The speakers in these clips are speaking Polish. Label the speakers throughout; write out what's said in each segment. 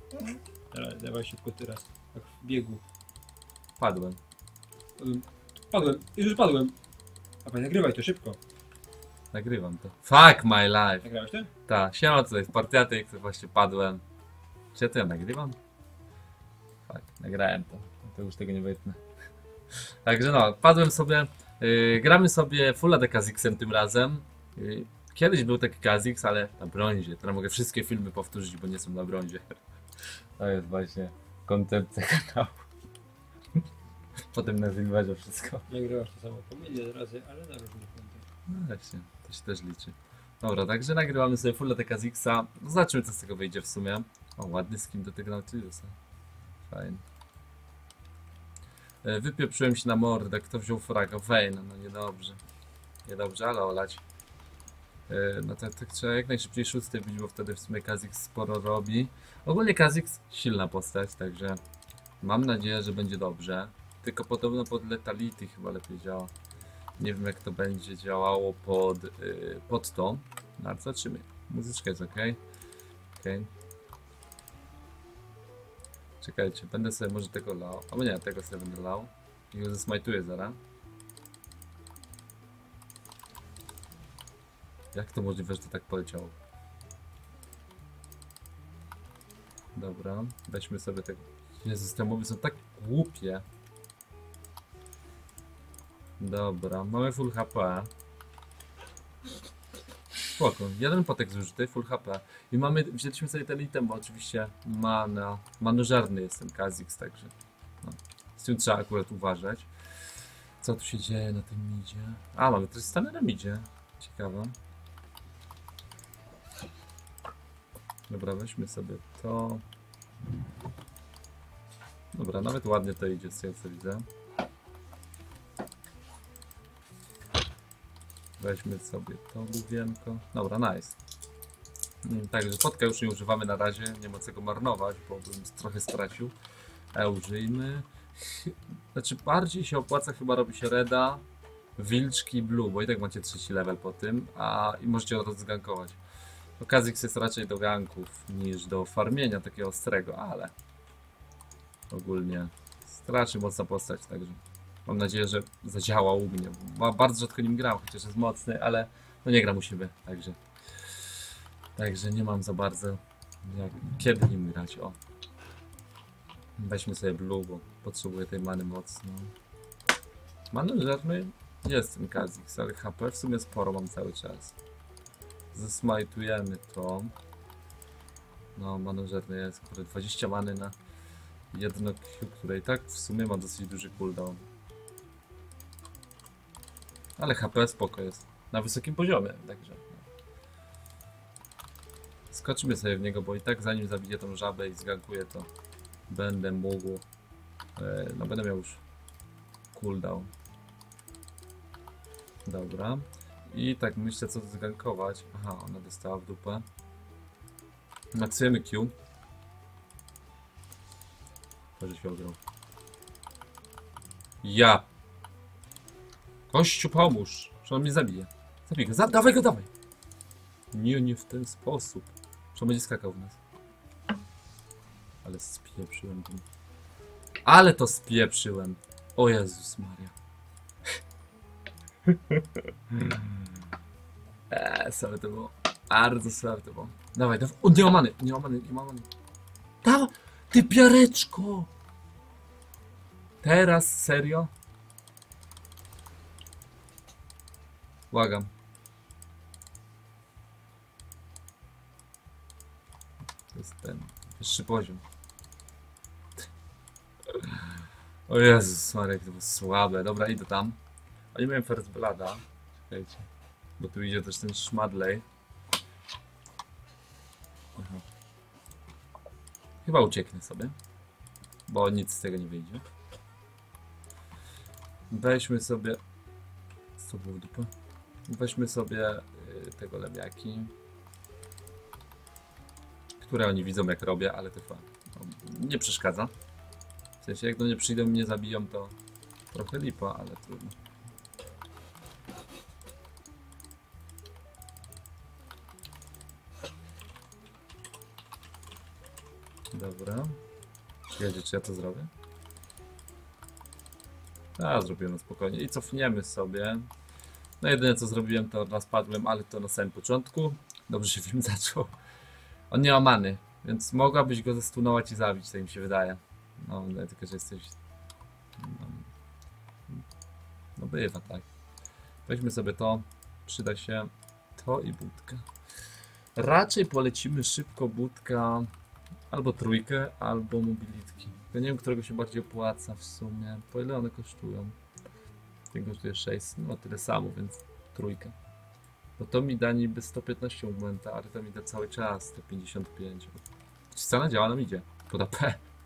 Speaker 1: Dawaj szybko teraz. Tak w biegu.
Speaker 2: Padłem.
Speaker 1: Padłem. Już padłem. Dawaj, nagrywaj to szybko.
Speaker 2: Nagrywam to. Fuck my life.
Speaker 1: Nagrałeś to?
Speaker 2: Tak, siema, tutaj jest Partiatyk, który właśnie padłem. Czy ja to ja nagrywam? Tak, nagrałem to. To już tego nie wytnę. Także no, padłem sobie. Gramy sobie Full AD Kha'Zixem tym razem. Kiedyś był taki Kha'Zix, ale na brązie. Teraz mogę wszystkie filmy powtórzyć, bo nie są na brązie. To jest właśnie koncepcja kanału. Potem na Silverze wszystko.
Speaker 1: Nagrywasz to samo po milion razy, ale na różnych kątach.
Speaker 2: No właśnie, to się też liczy. Dobra, także nagrywamy sobie Full AD Kha'Zixa. No zobaczymy, co z tego wyjdzie w sumie. O, ładny skin do tego Nautilusa. Fajnie. Wypieprzyłem się na mordę. Kto wziął fraga? Vayne. No niedobrze. Niedobrze, ale olać. No tak trzeba jak najszybciej szósty bić, bo wtedy w sumie Kha'Zix sporo robi. Ogólnie Kha'Zix silna postać, także mam nadzieję, że będzie dobrze. Tylko podobno pod Lethality chyba lepiej działa. Nie wiem, jak to będzie działało pod to. No ale zobaczymy. Muzyczka jest ok. Okay. Czekajcie, będę sobie może tego lał. Albo nie, tego sobie będę lał. I go zesmajtuję zaraz. Jak to możliwe, że to tak poleciało? Dobra, weźmy sobie tego. Jezus, te mowy są tak głupie. Dobra, mamy full HP. Spoko, jeden potek zużyty, full HP. I mamy, wzięliśmy sobie ten item, bo oczywiście manożerny jest ten Kha'Zix, także no, z tym trzeba akurat uważać. Co tu się dzieje na tym midzie? A, mamy też stany na midzie. Ciekawe. Dobra, weźmy sobie to. Dobra, nawet ładnie to idzie, z tego co widzę. Weźmy sobie to główienko. Dobra, nice. Także potka już nie używamy na razie, nie ma co go marnować, bo bym trochę stracił. Użyjmy. Znaczy bardziej się opłaca chyba robi się reda, wilczki i blue, bo i tak macie trzeci level po tym, i możecie od razu zgankować. Kha'Zix jest raczej do ganków niż do farmienia takiego ostrego, ale ogólnie strasznie mocna postać, także mam nadzieję, że zadziała u mnie. Bardzo rzadko nim gram, chociaż jest mocny, ale no nie gram u siebie, także nie mam za bardzo kiedy nim grać. O, weźmy sobie blue, bo potrzebuję tej many mocno. Manożerny jest ten Kha'Zix, ale HP w sumie sporo mam cały czas. Zesmajtujemy to. No, manożerny jest, kurde, 20 many na jedno Q, które i tak w sumie ma dosyć duży cooldown. Ale HP spoko jest. Na wysokim poziomie, także. No. Skoczymy sobie w niego, bo i tak zanim zabiję tą żabę i zgankuję, to będę mógł. No będę miał już cooldown. Dobra. I tak myślę, co zgankować. Aha, ona dostała w dupę. Maksujemy Q. To, że się ograł. Ja! Kościu, pomóż! Że on mnie zabije. Zabij go, dawaj go, dawaj! Nie w ten sposób. Że on będzie skakał w nas. Ale spieprzyłem tym. Ale to spieprzyłem. O Jezus Maria. Słabe to było. Bardzo słabe to było. Dawaj, dawaj. O, nie ma many, nie ma many, nie ma many. Dawaj, ty piareczko! Teraz, serio? Błagam. To jest ten wyższy poziom. O Jezus Maria, jak to było słabe. Dobra, idę tam. A nie miałem First Blooda. Czekajcie. Bo tu idzie też ten szmadlej. Aha. Chyba ucieknę sobie. Bo nic z tego nie wyjdzie. Weźmy sobie... Co było w dupę? Weźmy sobie tego lewiaki. Które oni widzą jak robię, ale to chyba nie przeszkadza. W sensie jak do mnie przyjdą i mnie zabiją, to trochę lipa, ale trudno. Dobra. Wiecie, czy ja to zrobię? A, zrobiłem na spokojnie. I cofniemy sobie. No jedyne co zrobiłem to raz padłem, ale to na samym początku. Dobrze się film zaczął. On nie ma many, więc mogłabyś go zestunować i zabić, tak mi się wydaje. No, tylko że jesteś... No, no bywa, tak. Weźmy sobie to. Przyda się to i budka. Raczej polecimy szybko budka albo trójkę, albo mobilitki. Ja nie wiem, którego się bardziej opłaca w sumie. Po ile one kosztują? Ten kosztuje 6, no tyle samo, więc trójkę. Bo to mi da niby 115 momenta, ale to mi da cały czas 155. Scena działa nam idzie. Pod AP.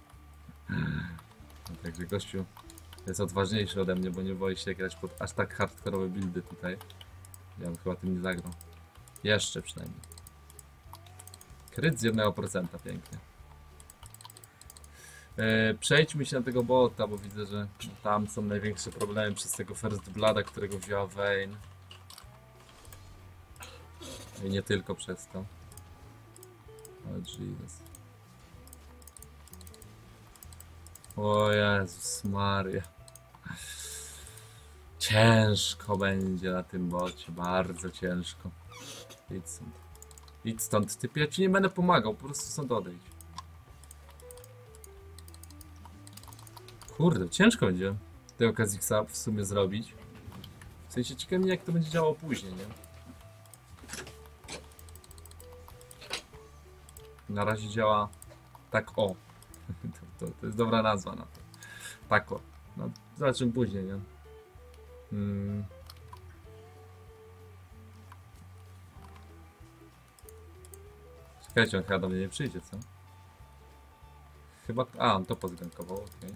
Speaker 2: No, także gościu jest odważniejszy ode mnie, bo nie boi się grać pod aż tak hardkorowe buildy tutaj. Ja bym chyba tym nie zagrał. Jeszcze przynajmniej. Kryt z 1%, pięknie. Przejdźmy się na tego bota, bo widzę, że tam są największe problemy przez tego First Blooda, którego wzięła Vayne. I nie tylko przez to. O Jesus. O Jezus Maria. Ciężko będzie na tym bocie, bardzo ciężko. Idź stąd. Idź stąd, typie, ja ci nie będę pomagał, po prostu stąd odejdź. Kurde, ciężko będzie tego Kha'Zix w sumie zrobić. W sensie ciekawi mnie, jak to będzie działało później, nie? Na razie działa tak o. To jest dobra nazwa na to. Tak o. No, zobaczymy później, nie? Czekajcie, on chyba do mnie nie przyjdzie, co? Chyba... A, on to podgankował, okej.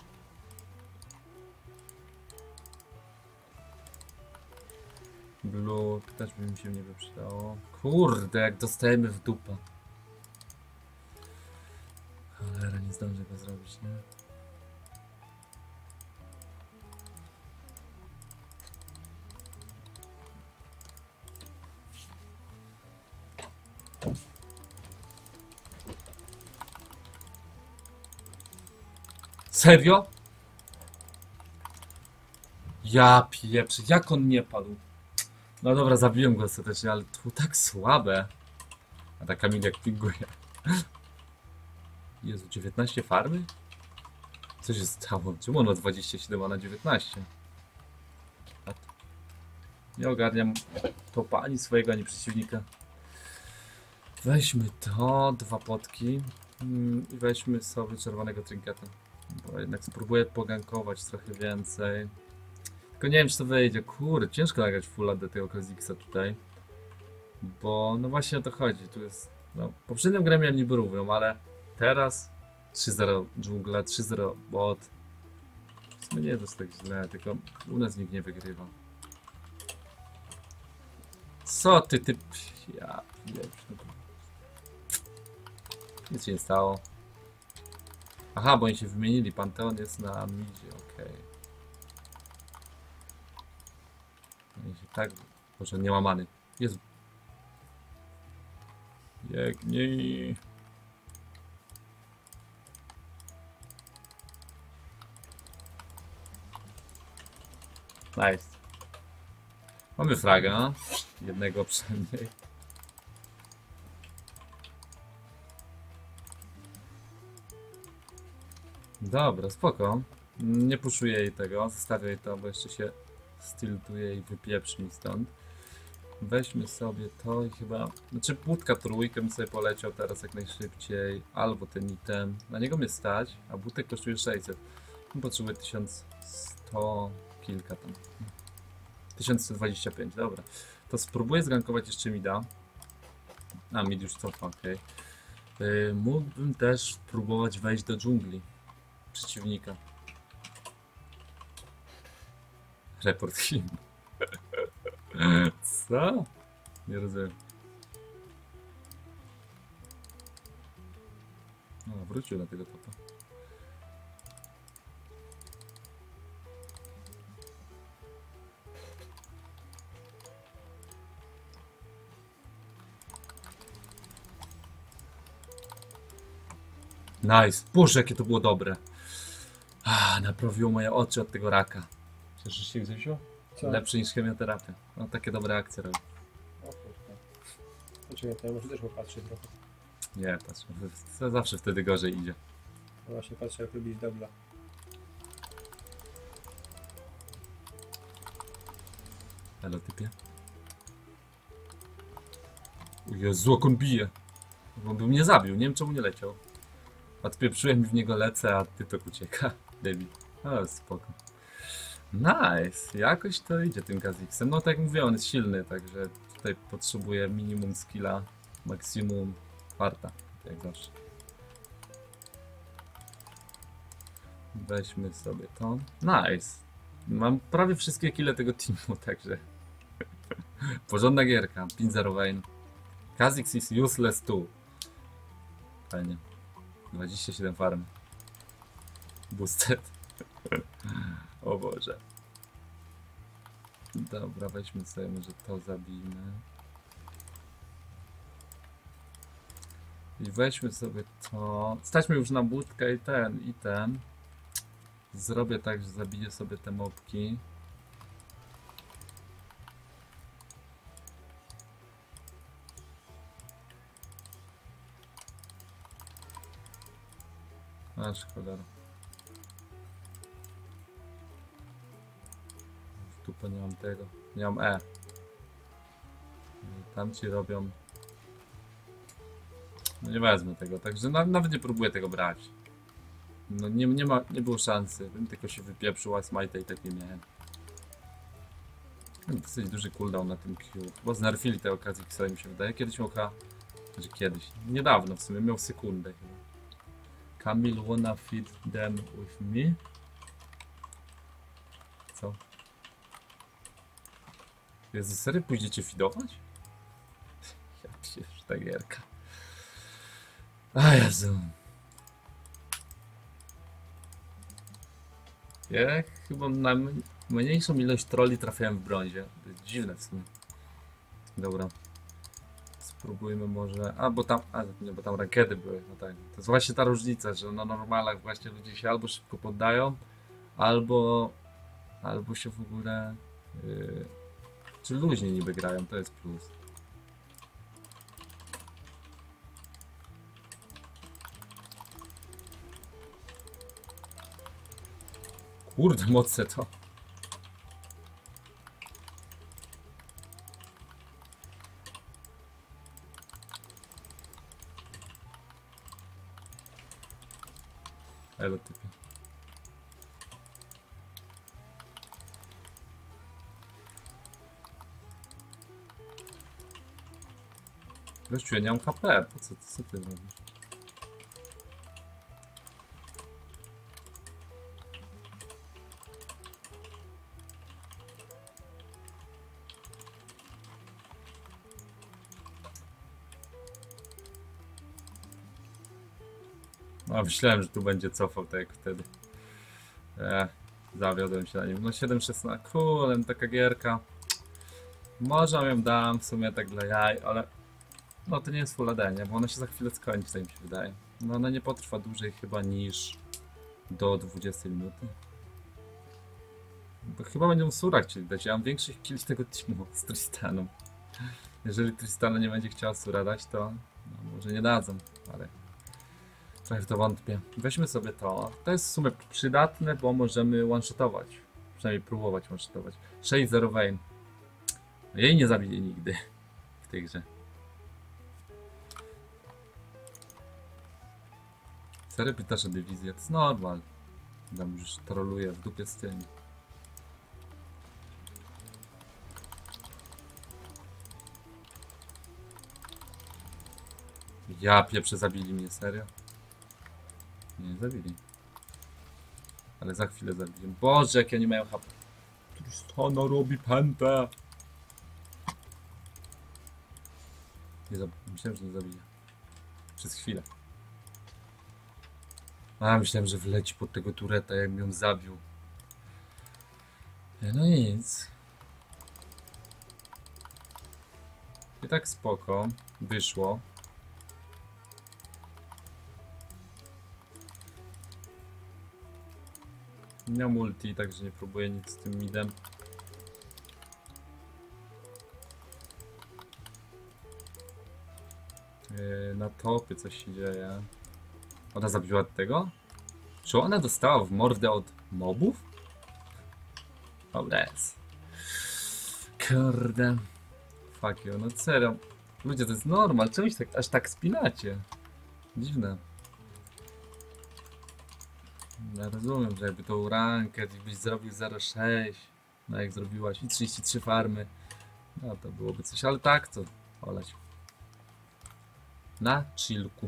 Speaker 2: Blue też by mi się nie przydało. Kurde, jak dostajemy w dupę. Cholera, nie zdążę go zrobić, nie? Serio? Ja pieprzę, jak on nie padł? No dobra, zabiłem go ostatecznie, ale to tak słabe. A ta Kamil jak pinguje. Jezu, 19 farmy? Co się stało? Czemu on ma 27, a na 19? Nie ogarniam topa ani swojego, ani przeciwnika. Weźmy to, 2 potki. I weźmy sobie czerwonego trinketa. Bo jednak spróbuję pogankować trochę więcej. Tylko nie wiem, czy to wyjdzie. Kurde, ciężko nagrać fulla do tego Kha'Zixa tutaj. Bo no właśnie o to chodzi. Tu jest. No, poprzednią grę miałem niby równą, ale teraz 3-0 dżungla, 3-0 bot. W sumie nie jest tak źle, tylko u nas nikt nie wygrywa. Co ty? Ja pieprz. Nic się nie stało. Aha, bo oni się wymienili. Panteon jest na midzie, okej. Oni się tak... Boże, nie ma many. Jezu. Biegnij. Nice. Mamy fraga. Jednego przynajmniej. Dobra, spoko. Nie puszuję jej tego, zostawię jej to, bo jeszcze się stiltuje i wypieprzy mi stąd. Weźmy sobie to i chyba... Znaczy budka trójkę bym sobie poleciał teraz jak najszybciej. Albo ten item. Na niego mnie stać, a butek kosztuje 600. Potrzebuję 1100 kilka tam. 1125, dobra. To spróbuję zgankować jeszcze mida. A, mid już cofa, okej. Mógłbym też spróbować wejść do dżungli przeciwnika. Report him. Co? Nie rozumiem. No, wrócił na tego topa. Nice. Boże, jakie to było dobre. Naprawiło moje oczy od tego raka. Cieszysz się, Grzesiu?
Speaker 1: Co?
Speaker 2: Lepszy niż chemioterapia. No takie dobre akcje robi.
Speaker 1: O kurde. Dlaczego to ja może też popatrzę trochę.
Speaker 2: Nie, patrz. Zawsze wtedy gorzej idzie.
Speaker 1: No właśnie patrzę jak lubisz dubla.
Speaker 2: Elo, typie. O Jezu, jak on bije. On by mnie zabił, nie wiem czemu nie leciał. Odpieprzyłem i w niego lecę, a ty to ucieka. Debil. O, spoko. Nice, jakoś to idzie tym Kha'Zixem. No tak jak mówię, on jest silny, także tutaj potrzebuję minimum skilla, maksimum farta, jak zawsze. Weźmy sobie to. Nice. Mam prawie wszystkie kille tego teamu, także porządna gierka. 5-0 Vayne. Kha'Zix is useless too. Fajnie. 27 farm. Boosted. O Boże. Dobra, weźmy sobie, może to zabijmy. I weźmy sobie to. Staćmy już na budkę i ten. Zrobię tak, że zabiję sobie te mopki. Aż cholera. W dupę nie mam tego. Nie mam E. Tamci robią. No nie wezmę tego, także nawet nie próbuję tego brać. No nie było szansy. Bym tylko się wypieprzył, a smite i tak nie miałem. Dosyć duży cooldown na tym Q. Bo znerfili te okazji, co mi się wydaje. Kiedyś miał Znaczy kiedyś. Niedawno w sumie miał sekundę chyba. Kamil wanna feed them with me? Co? Jezu, serio pójdziecie feedować? Ja przecież ta gierka. A Jezu. Ja chyba na mniejszą ilość trolli trafiałem w brązie. To jest dziwne w sumie. Dobra. Spróbujmy może. Nie, bo tam rakiety były. No tak. To jest właśnie ta różnica, że na normalach właśnie ludzie się albo szybko poddają, albo się w ogóle. Czy luźnie niby grają, to jest plus. Kurde, mocne to. Elo typie. Gościu, ja nie mam HP, po co ty robisz? A myślałem, że tu będzie cofał tak jak wtedy. Zawiodłem się na nim. No 7-16, kurde, taka gierka. Może ją dam w sumie tak dla jaj, ale no to nie jest full AD, nie? Bo ona się za chwilę skończy, tak mi się wydaje. No ona nie potrwa dłużej chyba niż do 20 minuty. Bo chyba będą Sura chcieli dać. Ja mam większych killi tego teamu z Tristaną. Jeżeli Tristana nie będzie chciała Sura dać, to no, może nie dadzą, ale trochę w to wątpię. Weźmy sobie to. To jest w sumie przydatne, bo możemy one-shotować. Przynajmniej próbować one-shotować. 6-0 Vayne. No, jej nie zabije nigdy w tej grze. Serio pytasz o dywizję? To jest normal. Tam już troluje w dupie z tym. Ja pieprze, zabili mnie, serio? Nie, zabili. Ale za chwilę zabiję. Boże, jak ja nie mają HP. Tristana robi pętę. Myślałem, że nie zabije. Przez chwilę. A, myślałem, że wleci pod tego tureta, jak ją zabił. No nic. I tak spoko. Wyszło. Nie mam ulti, także nie próbuję nic z tym midem. Na topie coś się dzieje. Ona zabiła tego? Czy ona dostała w mordę od mobów? Dobra jest. Kurde. Fuck you, no serio. Ludzie, to jest normal, czemu się tak, aż tak spinacie? Dziwne. Ja rozumiem, że jakby tą rankę byś zrobił 0,6, no jak zrobiłaś i 33 farmy, no to byłoby coś, ale tak to olać. Na chillku.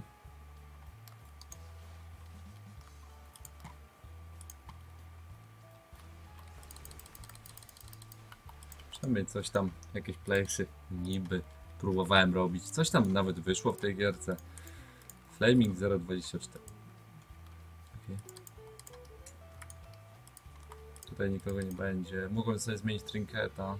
Speaker 2: Przynajmniej coś tam, jakieś playsy niby próbowałem robić. Coś tam nawet wyszło w tej gierce. Flaming 024. Okay. Tutaj nikogo nie będzie. Mogłem sobie zmienić trinketa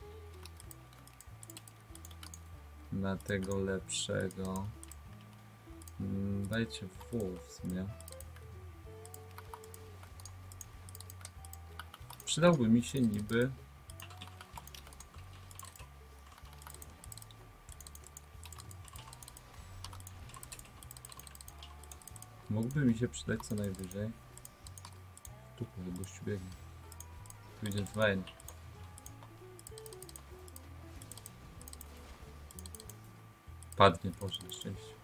Speaker 2: na tego lepszego. Dajcie W w sumie. Przydałby mi się niby. Mógłby mi się przydać co najwyżej. Tu gościu biegnie. Tu idzie Dwayne. Padnie, Boże, na szczęście.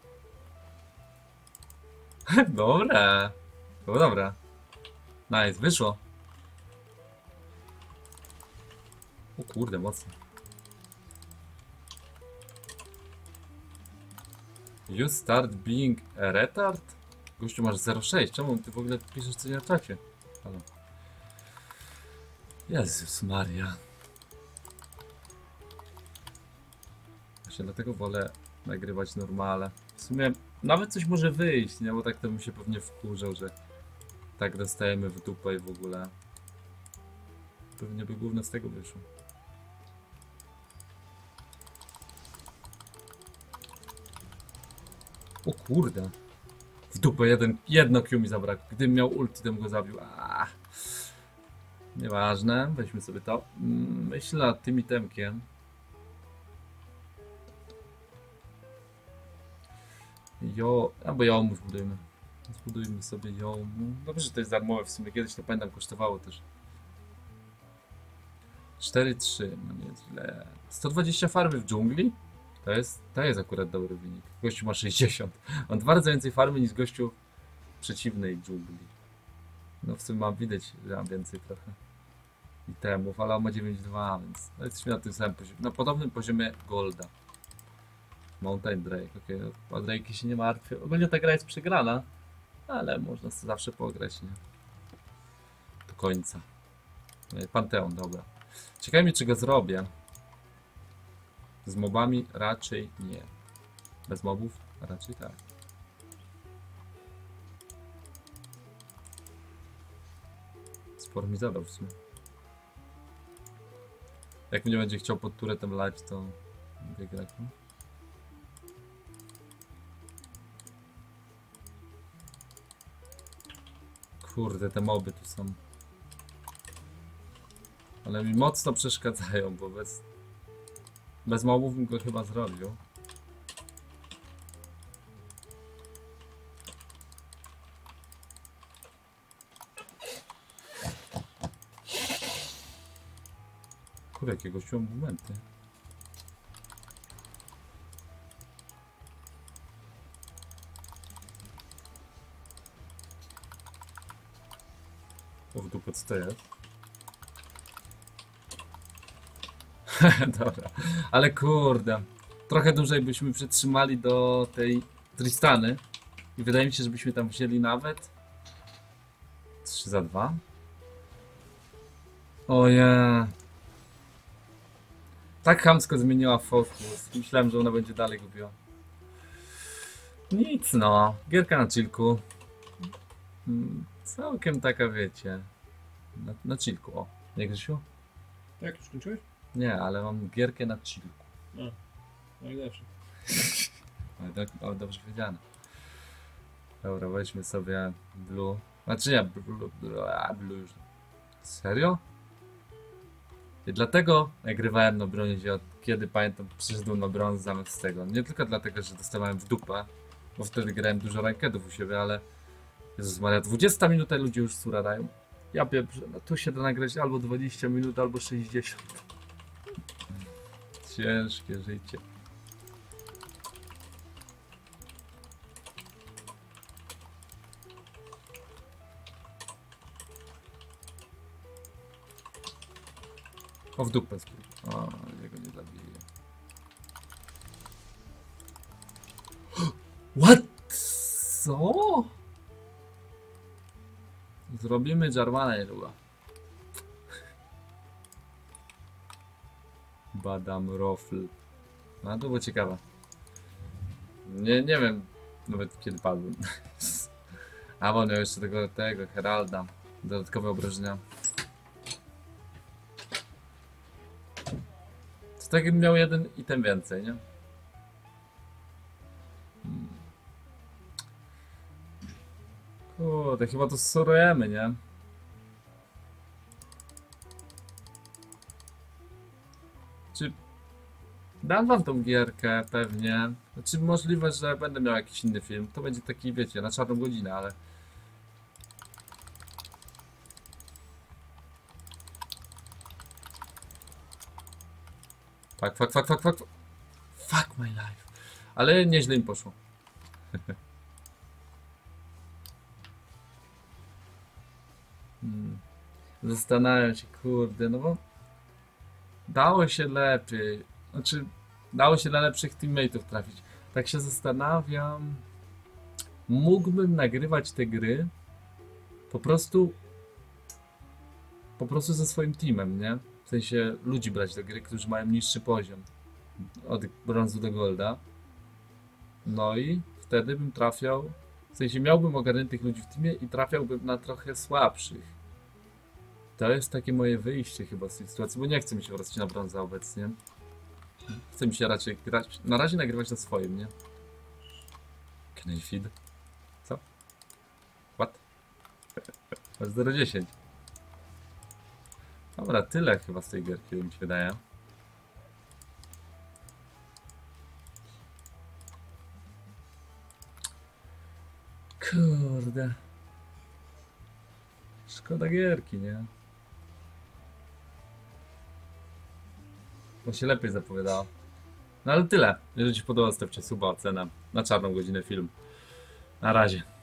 Speaker 2: Dobra. Było dobra. Nice, wyszło. O kurde, mocno. You start being a retard? Gościu, masz 0,6. Czemu ty w ogóle piszesz coś na czacie? Halo. Jezus Maria. Właśnie dlatego wolę nagrywać normale. W sumie nawet coś może wyjść, nie? Bo tak to bym się pewnie wkurzał, że tak dostajemy w dupę i w ogóle. Pewnie by główne z tego wyszło. O kurde. W dupę jedno Q mi zabrakło. Gdybym miał ulti, to bym go zabił. Nieważne, weźmy sobie to. Myślę nad tym itemkiem. Albo jomu zbudujmy. Zbudujmy sobie jomu. Dobrze, że to jest darmowe w sumie. Kiedyś to pamiętam kosztowało też. 4-3, no nie jest źle. 120 farmy w dżungli? To jest akurat dobry wynik. Gościu ma 60. On dwa razy więcej farmy niż gościu przeciwnej dżungli. No w sumie mam widać, że mam więcej trochę itemów, ale on ma 9,2, więc no jesteśmy na tym samym poziomie, na podobnym poziomie Golda. Mountain Drake, okej, no, o Drake'i się nie martwię. Ogólnie ta gra jest przegrana, ale można sobie zawsze pograć, nie? Do końca. Panteon, dobra. Ciekawe mnie, czy go zrobię. Z mobami raczej nie. Bez mobów raczej tak. Sporo mi zadał w sumie. Jak mnie będzie chciał pod turetem lać, to wygrać. No? Kurde, te moby tu są. Ale mi mocno przeszkadzają, bo bez mobów bym go chyba zrobił. Kurde, jakiego siłą momenty. O, w dupę, co to jest? Dobra, ale kurde. Trochę dłużej byśmy przetrzymali do tej Tristany. I wydaje mi się, żebyśmy tam wzięli nawet 3 za 2. Oje. Tak chamsko zmieniła fokus. Myślałem, że ona będzie dalej gubiła. Nic no. Gierka na chillku. Całkiem taka, wiecie. Na chillku, o. Nie, Grzesiu?
Speaker 1: Tak, już skończyłeś?
Speaker 2: Nie, ale mam gierkę na chillku.
Speaker 1: Najlepsze.
Speaker 2: Ale dobrze powiedziane. Dobra, weźmy sobie blue. Znaczy nie, już. Serio? I dlatego nagrywałem na brązie, od kiedy pamiętam przyszedłem na brąz zamiast tego. Nie tylko dlatego, że dostawałem w dupę, bo wtedy grałem dużo rankedów u siebie, ale Jezus Maria, 20 minut ludzie już sura dają. Ja pieprze, no tu się da nagrać albo 20 minut, albo 60. Ciężkie życie. O, w dupę spróbuj. O, jego nie zabiję. What? Co? Zrobimy Jarvana niedługo. Badam Rofl. No to było ciekawe. Nie wiem nawet kiedy padłem. A bo miał jeszcze tego Heralda. Dodatkowe obrażenia. To tak jakbym miał jeden item więcej, nie? Kurde, chyba to sorujemy, nie? Czy dam wam tą gierkę pewnie? Znaczy możliwe, że będę miał jakiś inny film. To będzie taki, wiecie, na czarną godzinę, ale... Fuck my life. Ale nieźle im poszło. Zastanawiam się, kurde, no bo dało się lepiej, znaczy dało się na lepszych teammateów trafić. Tak się zastanawiam, mógłbym nagrywać te gry po prostu ze swoim teamem, nie? W sensie ludzi brać do gry, którzy mają niższy poziom od brązu do golda. No i wtedy bym trafiał, w sensie miałbym ogarniętych ludzi w teamie i trafiałbym na trochę słabszych. To jest takie moje wyjście chyba z tej sytuacji, bo nie chcę mi się wracać na brąza obecnie. Chcę mi się raczej grać, na razie nagrywać na swoim, nie? Can I feed? Co? What? 0,10. Dobra, tyle chyba z tej gierki, mi się wydaje. Kurde. Szkoda gierki, nie? Bo się lepiej zapowiadało. No ale tyle. Jeżeli ci podoba, stawcie suba, ocenę. Na czarną godzinę film. Na razie.